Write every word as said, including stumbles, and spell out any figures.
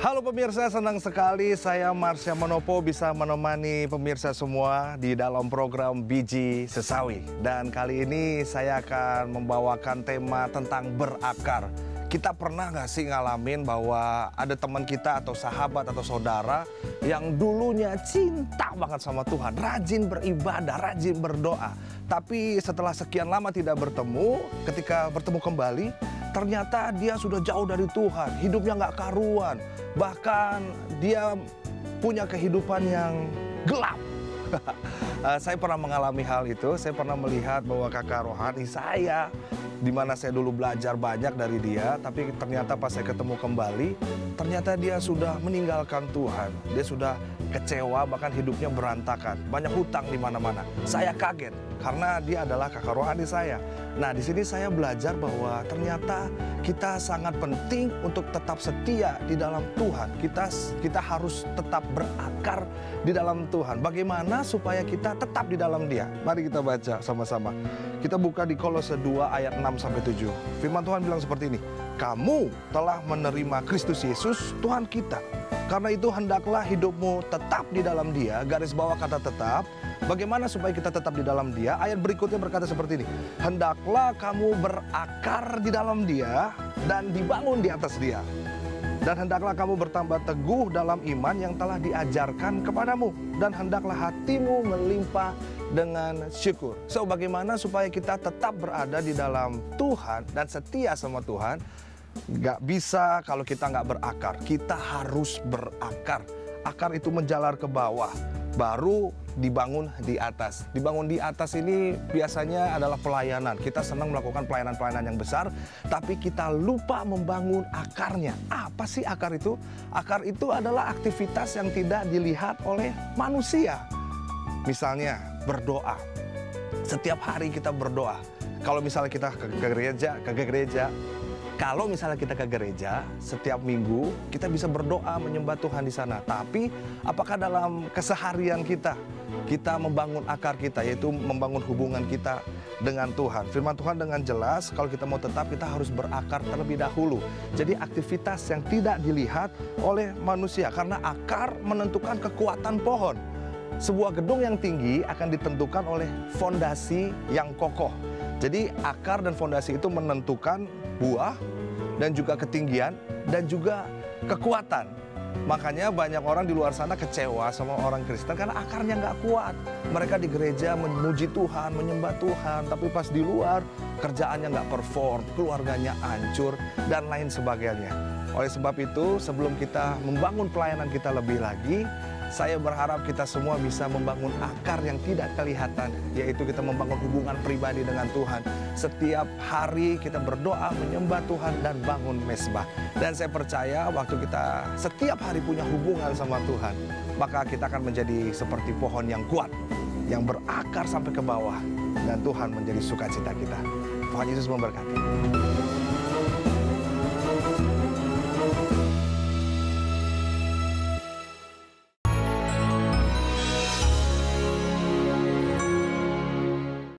Halo pemirsa, senang sekali saya Marsha Manopo bisa menemani pemirsa semua di dalam program Biji Sesawi. Dan kali ini saya akan membawakan tema tentang berakar. Kita pernah nggak sih ngalamin bahwa ada teman kita atau sahabat atau saudara yang dulunya cinta banget sama Tuhan, rajin beribadah, rajin berdoa. Tapi setelah sekian lama tidak bertemu, ketika bertemu kembali, ternyata dia sudah jauh dari Tuhan, hidupnya nggak karuan. Bahkan dia punya kehidupan yang gelap. Saya pernah mengalami hal itu, saya pernah melihat bahwa kakak rohani saya, di mana saya dulu belajar banyak dari dia, tapi ternyata pas saya ketemu kembali, ternyata dia sudah meninggalkan Tuhan. Dia sudah kecewa, bahkan hidupnya berantakan, banyak hutang di mana-mana. Saya kaget karena dia adalah kakak rohani saya. Nah, di sini saya belajar bahwa ternyata kita sangat penting untuk tetap setia di dalam Tuhan. Kita kita harus tetap berakar di dalam Tuhan. Bagaimana supaya kita tetap di dalam Dia? Mari kita baca sama-sama. Kita buka di Kolose dua ayat enam sampai tujuh. Firman Tuhan bilang seperti ini. Kamu telah menerima Kristus Yesus Tuhan kita. Karena itu hendaklah hidupmu tetap di dalam Dia. Garis bawah kata tetap. Bagaimana supaya kita tetap di dalam Dia? Ayat berikutnya berkata seperti ini. Hendaklah kamu berakar di dalam Dia dan dibangun di atas Dia. Dan hendaklah kamu bertambah teguh dalam iman yang telah diajarkan kepadamu. Dan hendaklah hatimu melimpah dengan syukur. So, bagaimana supaya kita tetap berada di dalam Tuhan dan setia sama Tuhan? Gak bisa kalau kita nggak berakar. Kita harus berakar. Akar itu menjalar ke bawah, baru dibangun di atas. Dibangun di atas ini biasanya adalah pelayanan. Kita senang melakukan pelayanan-pelayanan yang besar, tapi kita lupa membangun akarnya. Apa sih akar itu? Akar itu adalah aktivitas yang tidak dilihat oleh manusia. Misalnya berdoa. Setiap hari kita berdoa. Kalau misalnya kita ke gereja, ke gereja, Kalau misalnya kita ke gereja, setiap minggu kita bisa berdoa menyembah Tuhan di sana. Tapi apakah dalam keseharian kita, kita membangun akar kita, yaitu membangun hubungan kita dengan Tuhan. Firman Tuhan dengan jelas, kalau kita mau tetap, kita harus berakar terlebih dahulu. Jadi aktivitas yang tidak dilihat oleh manusia, karena akar menentukan kekuatan pohon. Sebuah gedung yang tinggi akan ditentukan oleh fondasi yang kokoh. Jadi akar dan fondasi itu menentukan buah dan juga ketinggian dan juga kekuatan. Makanya banyak orang di luar sana kecewa sama orang Kristen karena akarnya nggak kuat. Mereka di gereja memuji Tuhan, menyembah Tuhan, tapi pas di luar kerjaannya nggak perform, keluarganya hancur dan lain sebagainya. Oleh sebab itu, sebelum kita membangun pelayanan kita lebih lagi, saya berharap kita semua bisa membangun akar yang tidak kelihatan, yaitu kita membangun hubungan pribadi dengan Tuhan. Setiap hari kita berdoa, menyembah Tuhan, dan bangun mesbah. Dan saya percaya waktu kita setiap hari punya hubungan sama Tuhan, maka kita akan menjadi seperti pohon yang kuat, yang berakar sampai ke bawah, dan Tuhan menjadi sukacita kita. Tuhan Yesus memberkati.